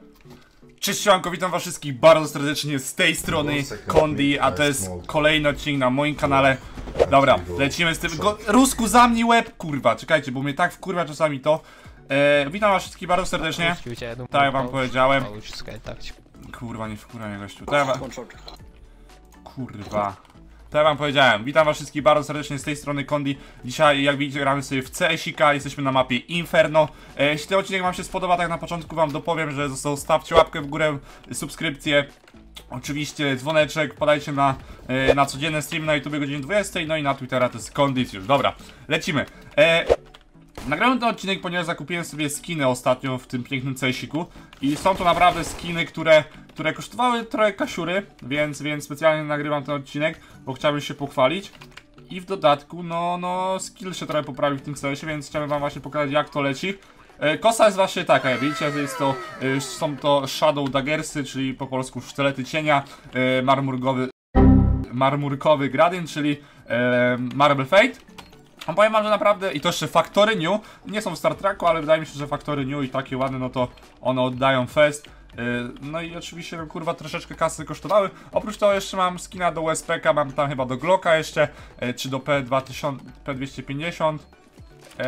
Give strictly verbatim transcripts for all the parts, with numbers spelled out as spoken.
Cześć, siemanko, witam was wszystkich bardzo serdecznie z tej strony Kondi, a to jest kolejny odcinek na moim kanale. Dobra, lecimy z tym. Go, Rusku, zamknij łeb, kurwa, czekajcie, bo mnie tak wkurwa czasami to. E, witam was wszystkich bardzo serdecznie. Tak jak wam powiedziałem. Kurwa, nie wkurwa mnie gościu. Tak jak wam... Kurwa. Tak jak wam powiedziałem, witam was wszystkich bardzo serdecznie z tej strony Kondi. Dzisiaj, jak widzicie, gramy sobie w C S I K, jesteśmy na mapie Inferno. e, Jeśli ten odcinek wam się spodoba, tak na początku wam dopowiem, że zostawcie łapkę w górę, subskrypcję. Oczywiście dzwoneczek, podajcie na, e, na codzienne streamy na YouTube godzinie dwudziestej, no i na Twittera to jest Kondicjusz. Dobra, lecimy. e, Nagrałem ten odcinek, ponieważ zakupiłem sobie skiny ostatnio w tym pięknym C S I Ku. I są to naprawdę skiny, które, które kosztowały trochę kasiury, więc, więc specjalnie nagrywam ten odcinek, bo chciałbym się pochwalić. I w dodatku, no, no, skill się trochę poprawił w tym C S ie, więc chciałem wam właśnie pokazać, jak to leci. e, Kosa jest właśnie taka, jak widzicie, jest to, e, są to Shadow Daggersy, czyli po polsku sztylety cienia, e, marmurkowy, marmurkowy gradient, czyli e, Marble Fate. A powiem wam, że naprawdę, i to jeszcze Factory New, nie są w Star Treku, ale wydaje mi się, że Factory New i takie ładne, no to one oddają fest. Yy, no i oczywiście, no, kurwa, troszeczkę kasy kosztowały. Oprócz tego jeszcze mam skina do U S P K, mam tam chyba do Glocka jeszcze, yy, czy do P dwa tysiące, P dwieście pięćdziesiąt. Yy.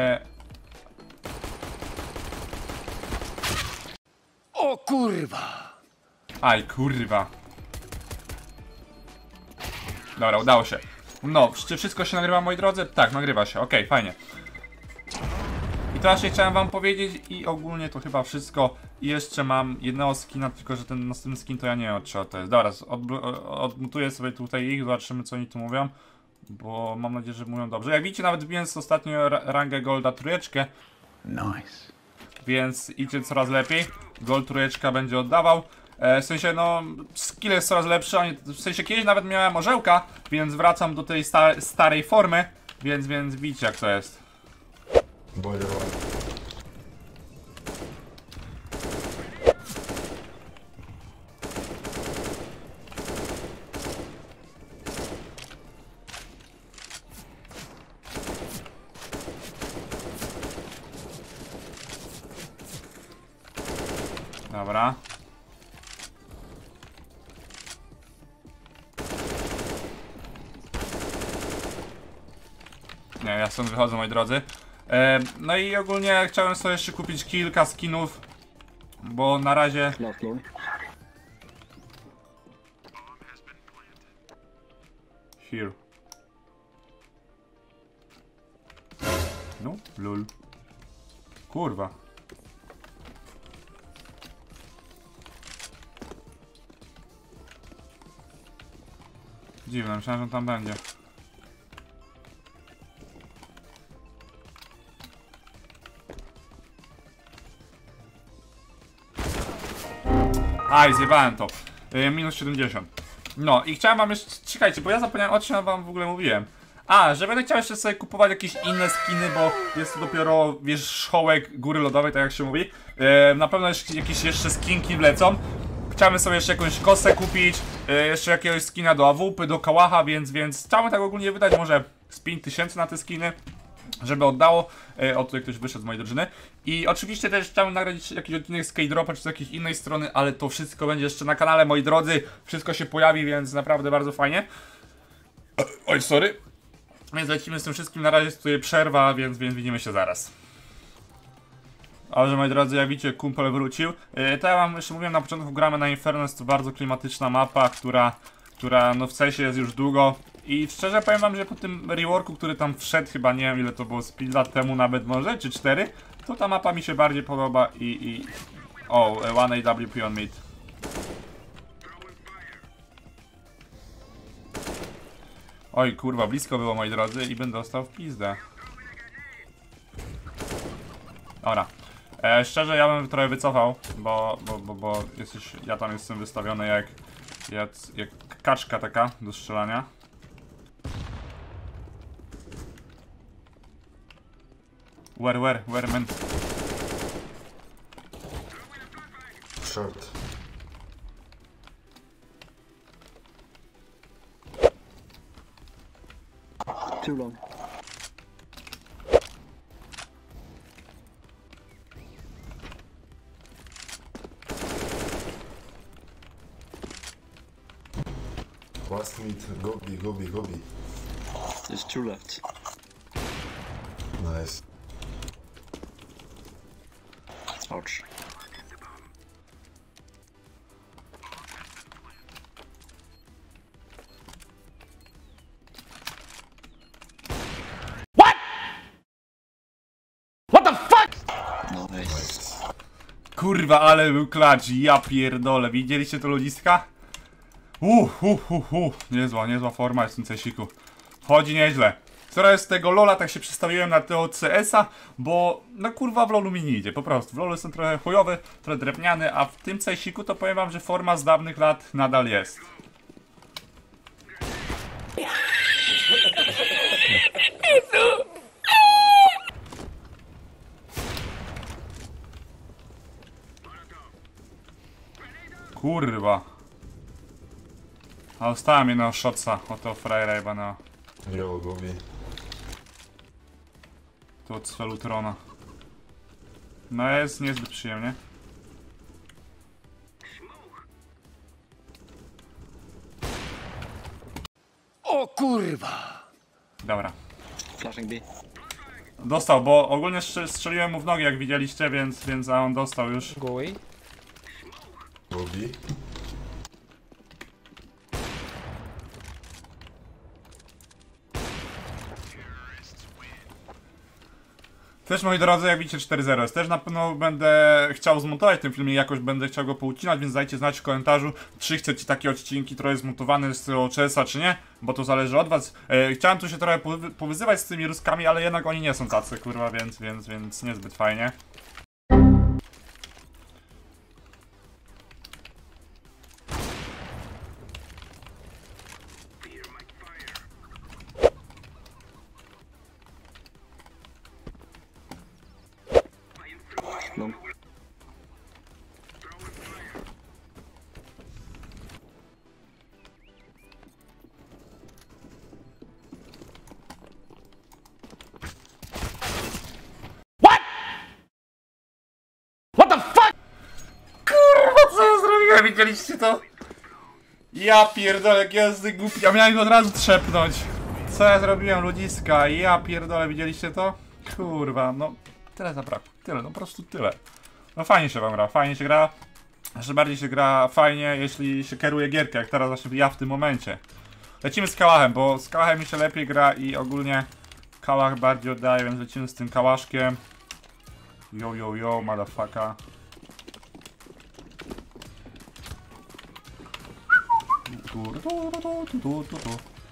O kurwa! Aj, kurwa. Dobra, udało się. No, czy wszystko się nagrywa, moi drodzy? Tak, nagrywa się, okej, okay, fajnie. I to właśnie chciałem wam powiedzieć i ogólnie to chyba wszystko. I jeszcze mam jednego skina, tylko że ten następny skin to ja nie wiem, od czego to jest. Dobra, odmutuję sobie tutaj ich, zobaczymy, co oni tu mówią. Bo mam nadzieję, że mówią dobrze. Jak widzicie, nawet wbiłem ostatnio rangę Golda trójeczkę. Nice. Więc idzie coraz lepiej. Gold trójeczka będzie oddawał. E, w sensie, no, skill jest coraz lepszy, w sensie kiedyś nawet miałem orzełka, więc wracam do tej sta starej formy, więc, więc widzicie, jak to jest. Dobra. Nie, ja stąd wychodzę, moi drodzy. E, no i ogólnie chciałem sobie jeszcze kupić kilka skinów, bo na razie... Here. No, lul. Kurwa. Dziwne, myślałem, że on tam będzie. Aj, zjebałem to. Yy, minus siedemdziesiąt. No i chciałem wam jeszcze... Czekajcie, bo ja zapomniałem, o czym wam w ogóle mówiłem. A, że będę chciał jeszcze sobie kupować jakieś inne skiny, bo jest to dopiero wierzchołek góry lodowej, tak jak się mówi. Yy, na pewno jeszcze, jakieś jeszcze skinki wlecą. Chciałem sobie jeszcze jakąś kosę kupić, yy, jeszcze jakiegoś skina do A W P, do Kałacha, więc, więc chciałem tak ogólnie wydać może z pięć tysięcy na te skiny, żeby oddało. E, o, tutaj ktoś wyszedł z mojej drużyny. I oczywiście też chciałem nagrać jakiś odcinek z K-Dropa czy z jakiejś innej strony, ale to wszystko będzie jeszcze na kanale, moi drodzy. Wszystko się pojawi, więc naprawdę bardzo fajnie. Oj, sorry. Więc lecimy z tym wszystkim, na razie jest tutaj przerwa, więc, więc widzimy się zaraz. Dobrze, moi drodzy, jak widzicie, kumpel wrócił. E, to ja wam jeszcze mówiłem na początku, gramy na Inferno, jest to bardzo klimatyczna mapa, która, która no w C S ie jest już długo. I szczerze powiem wam, że po tym reworku, który tam wszedł, chyba nie wiem ile to było, z pięć lat temu nawet może, czy cztery, to ta mapa mi się bardziej podoba i... i... O, one A W P on mid. Oj, kurwa, blisko było, moi drodzy, i będę dostał w pizdę. Dobra. E, szczerze, ja bym trochę wycofał, bo, bo, bo, bo jesteś, ja tam jestem wystawiony jak, jak, jak kaczka taka do strzelania. Where, where, where, man? Short. Too long. Last meet. Go B, go B, go B. There's two left. Nice. Ouch. Nice. Kurwa, ale był klacz, ja pierdolę. Widzieliście to ludziska? Uff, uff, uff, uff. Niezła, niezła forma jest w tym cesiku. Chodzi nieźle. Teraz z tego lola tak się przestawiłem na tego C S a, bo no kurwa w lolu mi nie idzie, po prostu. W lolu jestem trochę chujowy, trochę drewniany, a w tym cesiku to powiem wam, że forma z dawnych lat nadal jest. Kurwa. A dostałem jednego shotsa od tego frajera jebana. Yo, go B. Tu od Svelutrona. No jest niezbyt przyjemnie. O kurwa! Dobra. Flashing B. Dostał, bo ogólnie strze- strzeliłem mu w nogi, jak widzieliście, więc, więc a on dostał już. Go away. Go B. Też moi drodzy, jak widzicie cztery zero jest. Też na pewno będę chciał zmontować ten film i jakoś będę chciał go poucinać, więc dajcie znać w komentarzu, czy chcecie takie odcinki trochę zmontowane z tego C S a, czy nie, bo to zależy od was. E, chciałem tu się trochę powy powyzywać z tymi Ruskami, ale jednak oni nie są tacy, kurwa, więc, więc, więc niezbyt fajnie. Long. Co ja zrobiłem? Widzieliście to? Ja pierdolę, jak ja z głupi. Ja miałem go od razu trzepnąć. Co ja zrobiłem, ludziska? Ja pierdolę, widzieliście to? Kurwa, no tyle zabrakło. Tyle, no po prostu tyle. No fajnie się wam gra, fajnie się gra. Jeszcze bardziej się gra fajnie, jeśli się kieruje gierkę, jak teraz właśnie ja w tym momencie. Lecimy z kałachem, bo z kałachem mi się lepiej gra i ogólnie kałach bardziej oddaje, więc lecimy z tym kałaszkiem. Yo, yo, yo, motherfucker. Tu, tu, tu, tu, tu, tu, tu, tu.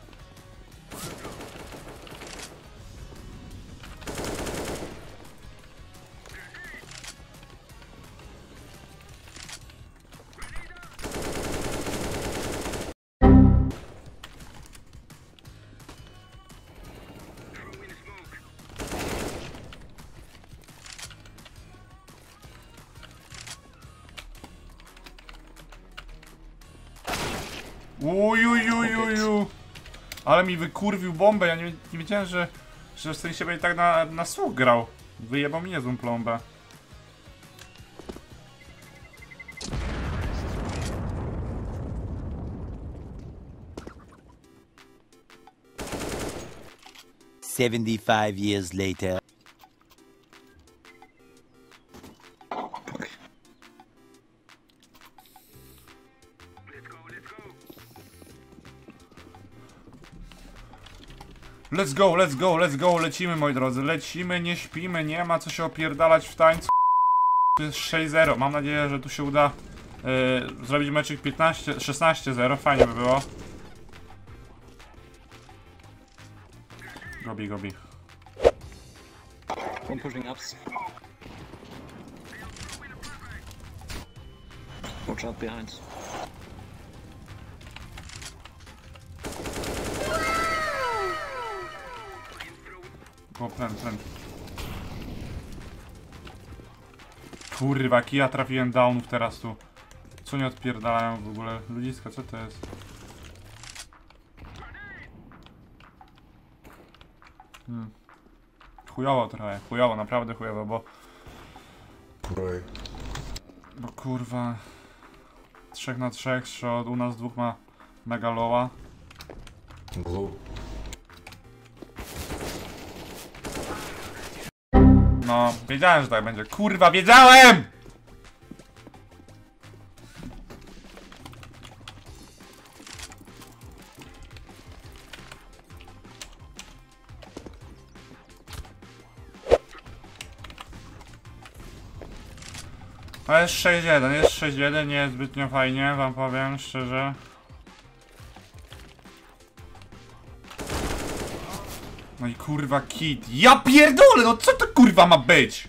Ujujujuju. Ale mi wykurwił bombę, ja nie, nie wiedziałem, że, że w sensie będzie tak na, na słuch grał. Wyjebał mi niezłą plombę. seventy-five years later. Let's go, let's go, let's go, lecimy moi drodzy, lecimy, nie śpimy, nie ma co się opierdalać w tańcu. To jest sześć zero, mam nadzieję, że tu się uda yy, zrobić meczyk piętnaście, szesnaście zero, fajnie by było. Gobi, gobi. One pushing ups. Watch out behind. O, plen, plen. Kurwa, kija trafiłem downów teraz tu. Co nie odpierdalają w ogóle? Ludziska, co to jest? Hmm. Chujowo trochę, chujowo, naprawdę chujowo, bo... Broj. Bo kurwa... Trzech na trzech, shot, u nas dwóch ma mega lowa. Blue. No, wiedziałem, że tak będzie. Kurwa, wiedziałem! To jest sześć jeden, jest sześć jeden, nie jest zbytnio fajnie, wam powiem szczerze. No i kurwa kit. Ja pierdolę, no co to kurwa ma być?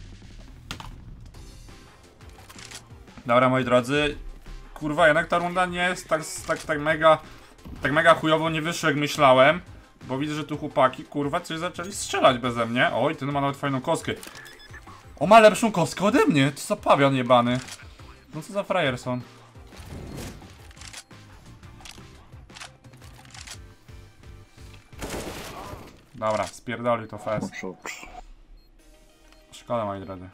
Dobra, moi drodzy. Kurwa, jednak ta runda nie jest tak, tak, tak mega, tak mega chujowo nie wyszło jak myślałem. Bo widzę, że tu chłopaki, kurwa, coś zaczęli strzelać beze mnie. Oj, ten ma nawet fajną kostkę. O, ma lepszą kostkę ode mnie, to za pawian jebany. No co za frajerson. Dobra, spierdolił to fest. Szkoda, moi drodzy.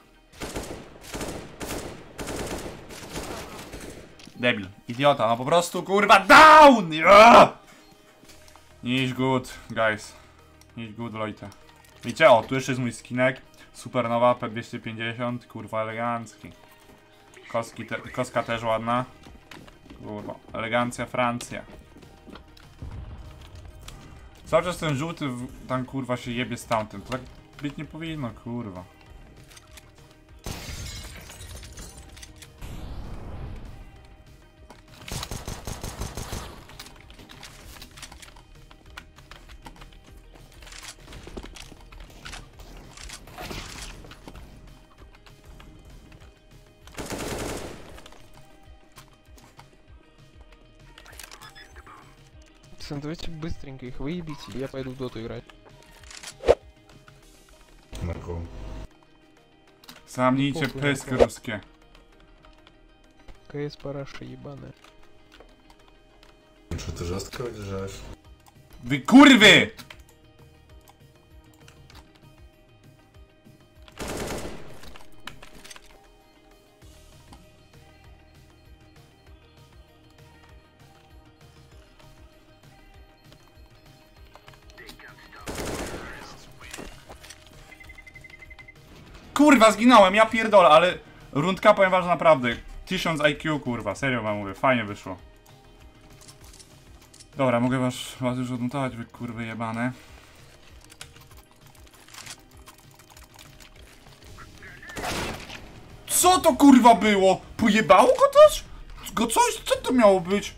Debil, idiota, no po prostu kurwa down! Yeah! Niż good, guys. Niż good, Leute. Wiecie, o, tu jeszcze jest mój skinek. Supernowa P dwieście pięćdziesiąt, kurwa elegancki. Koski te, koska też ładna. Kurwa, elegancja Francja. Cały czas ten żółty w, tam kurwa się jebie z tamtym. To tak być nie powinno, kurwa. Давайте быстренько их выебите, я пойду в доту играть. Marko. Zamknijcie Pokój, pyski pokój. ruskie. КС параша ебаная. Czy ty rzadko odjeżdżasz? Wy kurwy! Kurwa, zginąłem, ja pierdolę, ale rundka, powiem wam, że naprawdę tysiąc I Q, kurwa, serio wam mówię, fajnie wyszło. Dobra, mogę was, was już odnotować, wy kurwy jebane. Co to kurwa było? Pojebało go też? Go coś? Co to miało być?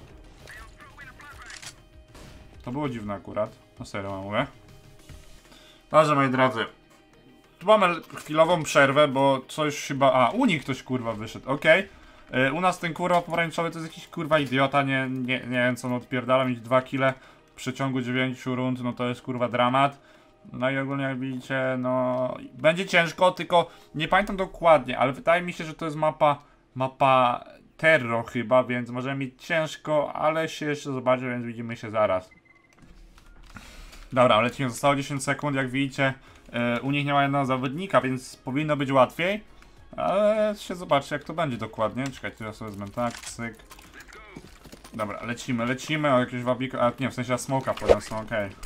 To było dziwne akurat, no serio wam mówię. Dobrze, moi drodzy. Tu mamy chwilową przerwę, bo coś chyba... A, u nich ktoś kurwa wyszedł, okej. Okay. U nas ten kurwa pomarańczowy to jest jakiś kurwa idiota, nie, nie, nie wiem co on odpierdala, mieć dwa kile w przeciągu dziewięciu rund, no to jest kurwa dramat. No i ogólnie jak widzicie, no... Będzie ciężko, tylko nie pamiętam dokładnie, ale wydaje mi się, że to jest mapa... Mapa Terro chyba, więc możemy mieć ciężko, ale się jeszcze zobaczy, więc widzimy się zaraz. Dobra, lecimy, zostało dziesięć sekund, jak widzicie. Yy, u nich nie ma jednego zawodnika, więc powinno być łatwiej. Ale się zobaczy jak to będzie dokładnie. Czekajcie, ja sobie wezmę tak, cyk. Dobra, lecimy, lecimy o jakieś wabiko. A nie, w sensie smoka podniosą, okej. Okay.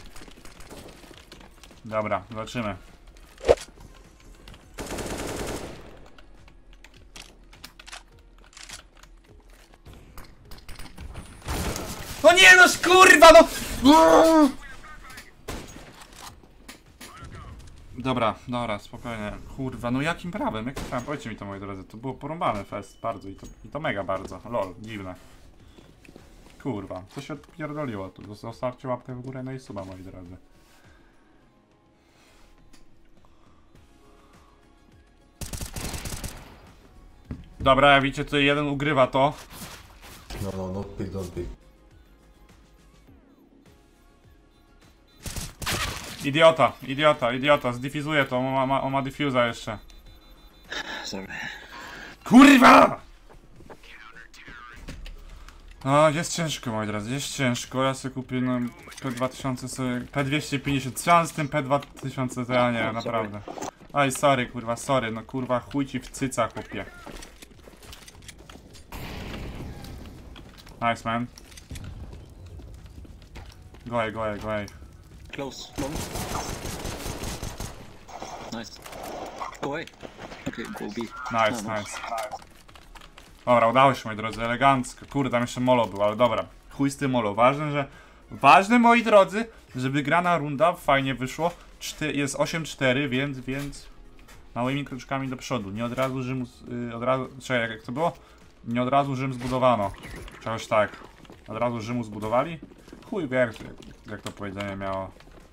Dobra, zobaczymy. No nie no, kurwa no! Dobra, dobra, spokojnie. Kurwa, no jakim prawem? Jakim prawem? Powiedzcie mi to, moi drodzy. To było porąbane fest bardzo i to, i to mega bardzo. Lol, dziwne. Kurwa, co się odpierdoliło tu? Zostawcie łapkę w górę, no i suba, moi drodzy. Dobra, jak widzicie, tutaj jeden ugrywa to. No, no, not pick, don't pick. Idiota, idiota, idiota, zdifuzuje to, on ma, ma, on ma diffusa jeszcze. Sorry. Kurwa! No, jest ciężko, moi drodzy, jest ciężko. Ja sobie kupię no, P dwa tysiące, sobie, P dwieście pięćdziesiąt, co mam z tym P dwa tysiące, to ja nie wiem, naprawdę. Oj, sorry, kurwa, sorry, no kurwa, chuj ci w cyca, chłopie. Nice, man. Go away, go away, go away. Close. Long. Nice. Go away. Okay, go B. Nice, No, no. nice. Dobra, udało się, moi drodzy, elegancko. Kurde, tam jeszcze molo był, ale dobra. Chuj z tym molo. Ważne, że... Ważne, moi drodzy, żeby grana runda fajnie wyszło. Czty... Jest osiem cztery, więc, więc... Małymi kroczkami do przodu. Nie od razu Rzym... Yy, od razu... Czekaj, jak to było? Nie od razu Rzym zbudowano. Czegoś tak. Od razu Rzymu zbudowali? Chuj wie, jak, jak to powiedzenie miało.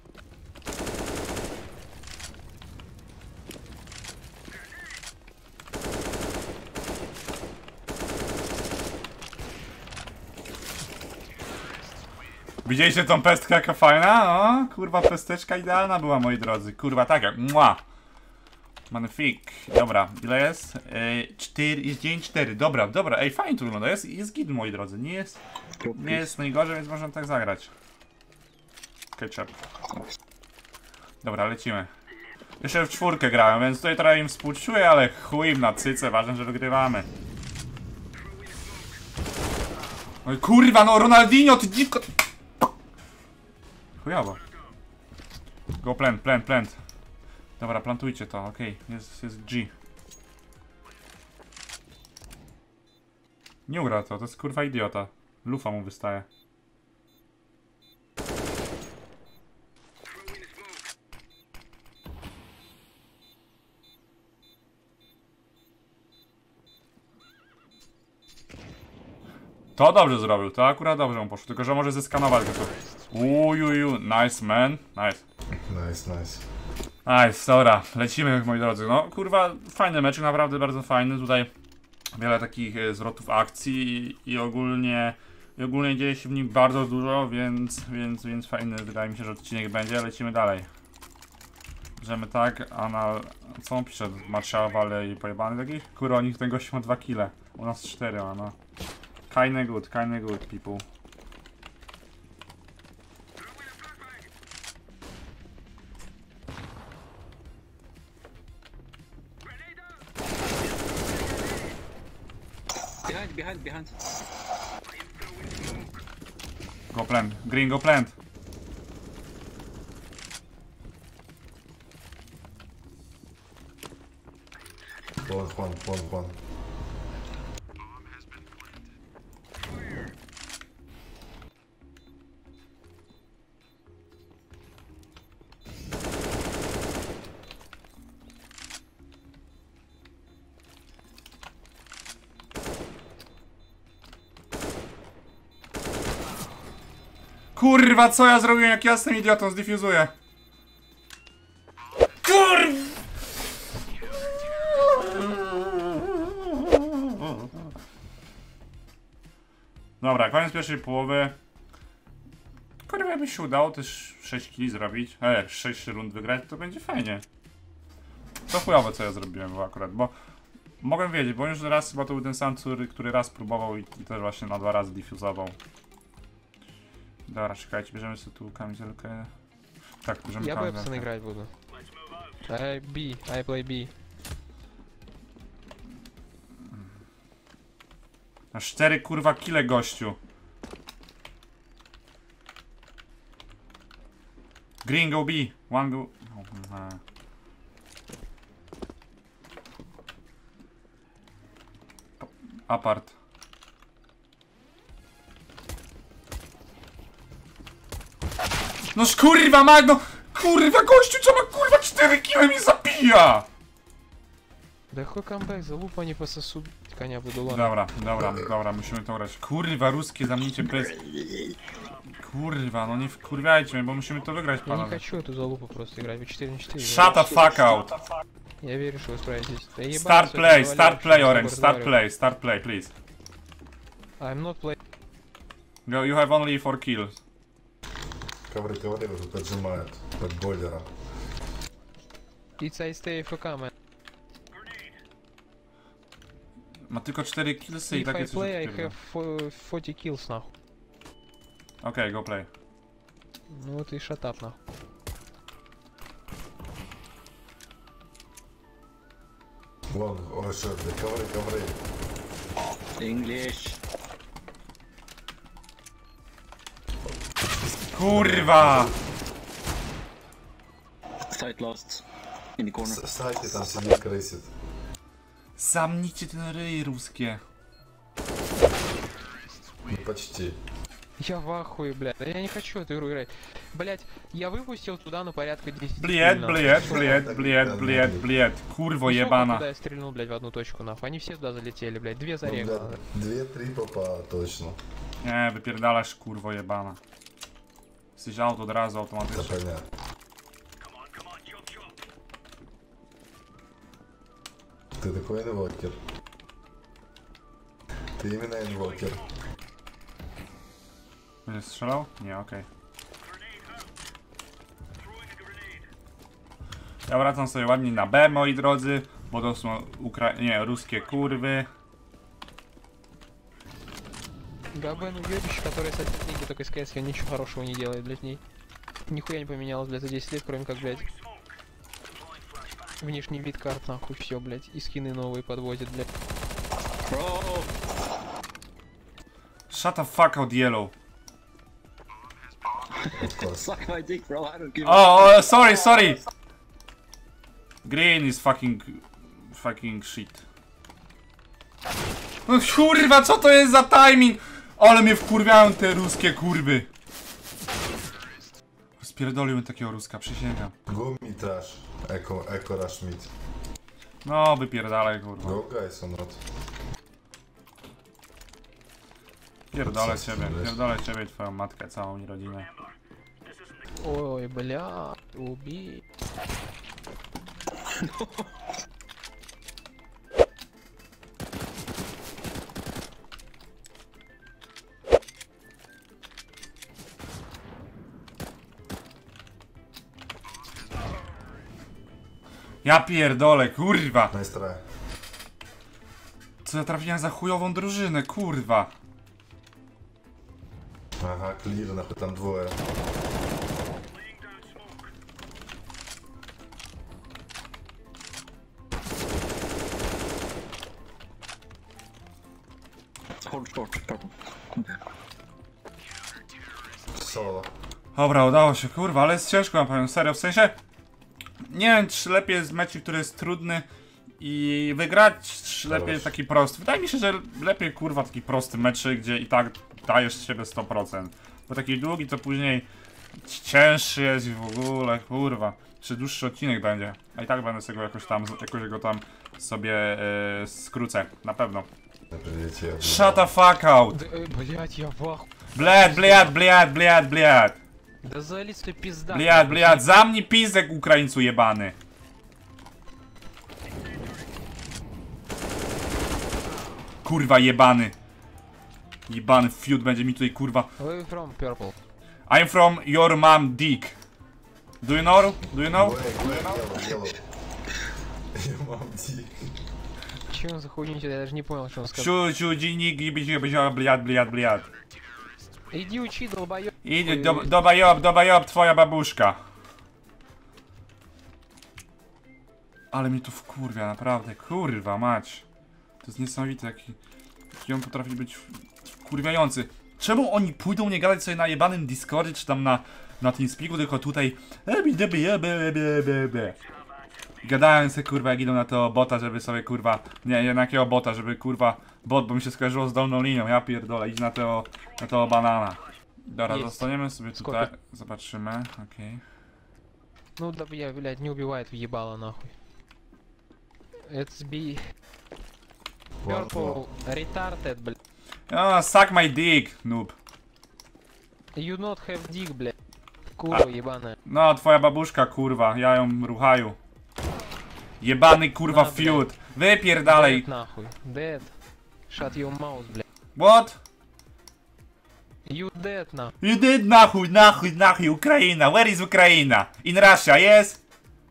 Widzieliście tą pestkę jaka fajna? O, kurwa, pesteczka idealna była, moi drodzy. Kurwa, tak jak mua. Magnifique. Dobra, ile jest? Yy, cztery, jest dzień cztery. Dobra, dobra, ej, fajnie tu wygląda. Jest, jest git, moi drodzy. Nie jest, nie jest najgorzej, więc można tak zagrać. Ketchup. Dobra, lecimy. Jeszcze w czwórkę grałem, więc tutaj trochę im współczuję, ale chuj im na cyce. Ważne, że wygrywamy. Oj, kurwa, no Ronaldinho, ty dziwko. Chujowo. Go plant, plant, plant. Dobra, plantujcie to, okej, okay. jest, jest G. Nie ugra to, to jest kurwa idiota. Lufa mu wystaje. To dobrze zrobił, to akurat dobrze mu poszło, tylko że może zeskanować go tu. Ujuju, nice man, nice. Nice, nice. Nice, dobra, lecimy, moi drodzy. No kurwa, fajny mecz, naprawdę bardzo fajny. Tutaj wiele takich e, zwrotów akcji i, i ogólnie i ogólnie dzieje się w nim bardzo dużo, więc, więc, więc fajny wydaje mi się, że odcinek będzie. Lecimy dalej. Bierzemy tak, a na... Co on pisze? Marshall Valley i pojebany taki? Kurwa, oni ten gość ma dwa kile. U nas cztery ma, no. Kinda good, kinda good, people. Behind, behind, behind. Go plant, green, go plant. One, one, one, one. Kurwa, co ja zrobiłem, jak ja z tym idiotą zdifuzuję? Kurwa! Dobra, koniec pierwszej połowy. Kurwa, jakby się udało też sześć killi zrobić, e, sześć rund wygrać, to będzie fajnie. To chujowe, co ja zrobiłem, bo akurat, bo mogłem wiedzieć, bo już raz chyba to był ten sam, który, który raz próbował i, i też właśnie na dwa razy diffuzował. Dobra, czekajcie, bierzemy sobie tu kamizelkę. Tak, bierzemy Я kamizelkę. Бэбсон играть буду. I B, I play B. Na cztery kurwa kile, gościu. Green go B, one go... Oh, apart. No kurwa magno! Kurwa gościu, co ma kurwa cztery kile, mnie zabija! Да какой камбэк, залупа они пососут, коня буду ломать. Dobra, dobra, dobra, musimy to grać. Kurwa, ruskie zamknięcie bez... Kurwa, no nie wkurwiajcie mnie, bo musimy to wygrać, Я не panowie. хочу эту залупу просто играть, вы четыре на четыре. Shut the fuck out! Я верю, что вы справитесь. Да ебать, Start всё, play, заваляю, start что play, с тобой Orange, start разговариваю. play, start play, please. I'm not playing. Go, you have only four kills. Ковры, ковры уже поджимают под бойлером. It's I stay F K, man. Ma tylko cztery killsy i If I takie coś play, I odpierdala. have fo- forty kills нахуй. Okej, go play. Ну вот и shut up нахуй. Вон, ой, что это, ковры, ковры. English. Kurwa! Sight lost. In the corner. В сайте там сидит, крысит. Zamknijcie ten ryj ruskie. Ну, почти. Я в ахуе, блядь. Да я не хочу эту игру играть. Блядь, я выпустил туда, ну, порядка десять. Блед, стрельнул. блед, блед, блед, блед, блед. Kurwo Ну, сколько jebana. туда я стрельнул, блядь, в одну точку, нахуй. Они все туда залетели, блядь. Две Ну, зарегало. блядь, две-три попа точно. Nie, wypierdalasz kurwo jebana. Jesteś auto od razu Да automatycznie. понятно. Ты такой инвокер. Ты именно инвокер. Będziesz strzelał? Nie, okej. Ja wracam sobie ładnie na B, moi drodzy, bo to są ukra... nie, ruskie kurwy. Габен уебище, который садит книги только из КС, он ничего хорошего не делает, блядь, в ней. Нихуя не поменялось, блядь, за десять лет, кроме как, блядь. Внешний вид карт, нахуй, все, блядь, и скины новые подвозят, блядь. Bro! Shut the fuck out, yellow. Of course. Suck my dick, bro. I don't give a Oh, oh, sorry, sorry. Green is fucking... fucking shit. No kurwa, co to jest za timing? Ale mnie wkurwiają te ruskie kurwy. Spierdoliłem takiego ruska, przysięgam. Go mid rush. Echo, echo rush mid. No, wypierdalaj kurwa. Go guys or not? Pierdolę ciebie, pierdolę ciebie i twoją matkę, całą i rodzinę. Ой, бля, убей. Ja pierdolę, kurwa! Nice try. Co ja trafiłem za chujową drużynę, kurwa! Ага, clear, нахуй, там двое. hold short, purple. Solo. Dobra, udało się, kurwa, ale jest ciężko, ja powiem, serio, w sensie... Nie wiem, czy lepiej jest mecz, który jest trudny i wygrać, czy lepiej jest taki prosty. Wydaje mi się, że lepiej, kurwa, taki prosty mecz, gdzie i tak dajesz z siebie sto procent. Bo taki długi, to później cięższy jest i w ogóle, kurwa. Czy dłuższy odcinek będzie. A i tak będę sobie go jakoś tam, jakoś go tam sobie yy, skrócę, na pewno. Прилетел. Shut the fuck out! Да, э, блядь, я в ахуе. Блядь, блядь, блядь, блядь, блядь! Да залез ты пизда. Блядь, блядь, zamknij pizek, Ukraińcu jebany! Kurwa jebany! Jebany feud będzie mi tutaj, kurwa. Where you from, purple? I'm from your mom dick. Do you know? Do you know? Yellow, yellow. Я мам диck. Че он за хуйню, я даже не понял, что он сказал. Чу, чу, диник, ебичи, блядь, блядь, блядь. Иди учи, долбоёб. Idzie, do, dobajob, dobajob, twoja babuszka. Ale mnie to wkurwia, naprawdę, kurwa mać. To jest niesamowite, jaki, jaki on potrafi być wkurwiający. Czemu oni pójdą nie gadać sobie na jebanym Discordzie, czy tam na, na TeamSpeaku, tylko tutaj gadają sobie, kurwa, jak idą na to bota, żeby sobie, kurwa, nie, nie na jakiego bota, żeby, kurwa, bot, bo mi się skojarzyło z dolną linią, ja pierdolę, idź na to, na to banana. Dobra, Есть. zostaniemy sobie tutaj, zobaczymy, okej. Ну да, я, блядь, не убивает въебало нахуй. Это сби... One Purple, retarded, блядь. O, suck my dick, noob. You not have dick, блядь. Курва ебаная. No, twoja babuszka, kurwa, ja ją ruchaju. Jebany, kurwa, No, feud. Wypierdalej. Dead нахуй. Dead. Shut your mouth, блядь. What? You dead нахуй. You did nachuj, nachuj, nachuj, Ukraina. Where is Ukraina? In Russia, yes?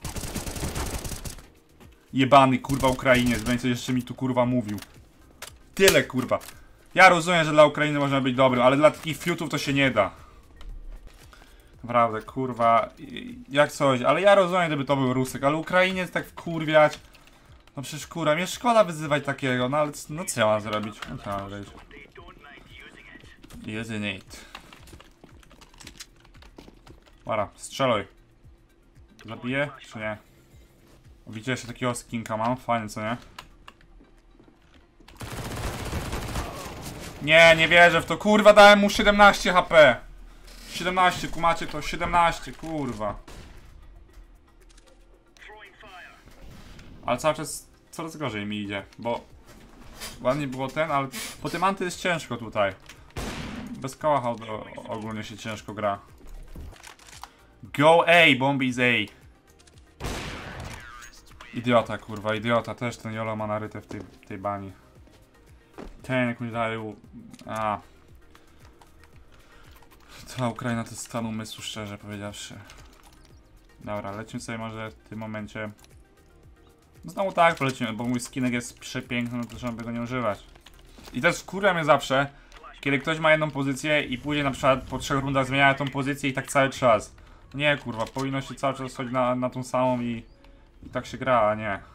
Jebany, kurwa, Ukrainiec. Będzie coś jeszcze mi tu, kurwa, mówił. Tyle, kurwa. Ja rozumiem, że dla Ukrainy można być dobrym, ale dla takich feudów to się nie da. Naprawdę, kurwa, jak coś, ale ja rozumiem, gdyby to był Rusek, ale Ukrainiec tak wkurwiać. No przecież kurwa, mnie szkoda wyzywać takiego, no ale no co ja mam zrobić? No co ja mam zrobić? Using it. Dobra, strzeluj. Zabiję, czy nie? Widzicie, jeszcze takiego skinka mam, fajnie, co nie? Nie, nie wierzę w to, kurwa, dałem mu siedemnaście H P. siedemnaście, kumacie to, siedemnaście, kurwa. Ale cały czas coraz gorzej mi idzie, bo ładnie było ten, ale po tym anty jest ciężko tutaj. Bez koła ogólnie się ciężko gra. Go A, bombi z A. Idiota, kurwa, idiota, też ten Jolo ma naryte w tej, tej bani. Ten jakąś dalej. A. Ta Ukraina to jest stan umysłu, szczerze powiedziawszy. Dobra, lecimy sobie może w tym momencie. Znowu tak polecimy, bo mój skinek jest przepiękny, no to trzeba by go nie używać. I też wkurwia mnie zawsze, kiedy ktoś ma jedną pozycję i później na przykład po trzech rundach zmienia tą pozycję i tak cały czas. Nie, kurwa, powinno się cały czas chodzić na, na tą samą i, i tak się gra, a nie.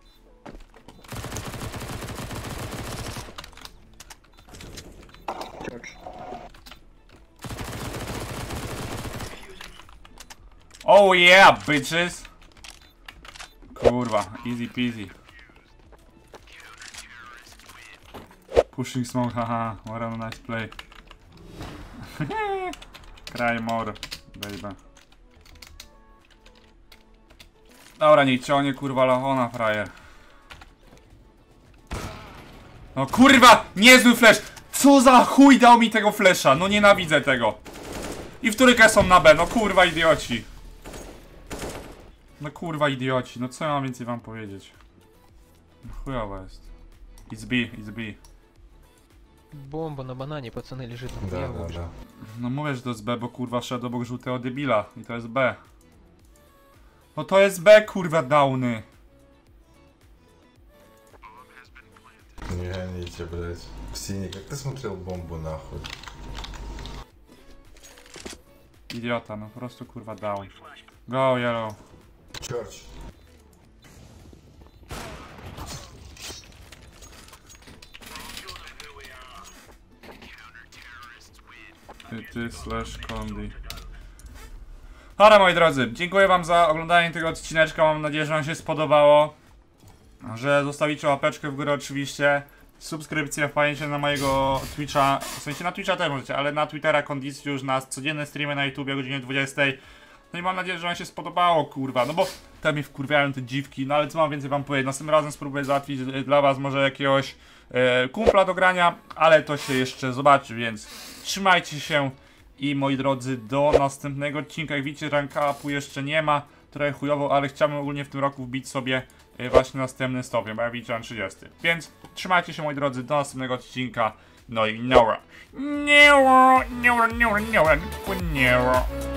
Oh yeah, bitches! Kurwa, easy peasy. Pushing smoke, haha, what a nice play. Cry more, baby. Dobra, niech ciągnie, kurwa, lachona, frajer. No kurwa, niezły flash! Co za chuj dał mi tego flasha? No nienawidzę tego. I w trójkę są na B, no kurwa idioci. No kurwa idioci, no co ja mam więcej wam powiedzieć? No chujowa jest. It's B, it's B. Бомба на банане, пацаны, лежит. Да, Я да, убежал. да. No mówię, że to jest B, bo kurwa szedł obok żółtego debila. I to jest B. No to jest B, kurwa, downy. Не гоните, блядь. Синий, как ты смотрел бомбу нахуй? Idiota, no po prostu kurwa down. Go, yellow. Church. Ty slash Condi. Dobra, moi drodzy, dziękuję wam za oglądanie tego odcineczka, mam nadzieję, że wam się spodobało. Że zostawicie łapeczkę w górę oczywiście. Subskrypcję, wpadniecie na mojego Twitcha, w sensie na Twitcha też możecie, ale na Twittera Kondicjusz, już na codzienne streamy na YouTubie o godzinie dwudziestej. No i mam nadzieję, że wam się spodobało, kurwa, no bo tam mi wkurwiają te dziwki, no ale co mam więcej wam powiedzieć, następnym razem spróbuję załatwić dla was może jakiegoś e, kumpla do grania, ale to się jeszcze zobaczy, więc trzymajcie się i moi drodzy, do następnego odcinka. Jak widzicie, rank upu jeszcze nie ma, trochę chujowo, ale chciałbym ogólnie w tym roku wbić sobie e, właśnie następny stopień, bo ja widzicie mam trzydziesty. Więc trzymajcie się, moi drodzy, do następnego odcinka, no i nora. Nora, nora, nora, nora, nora.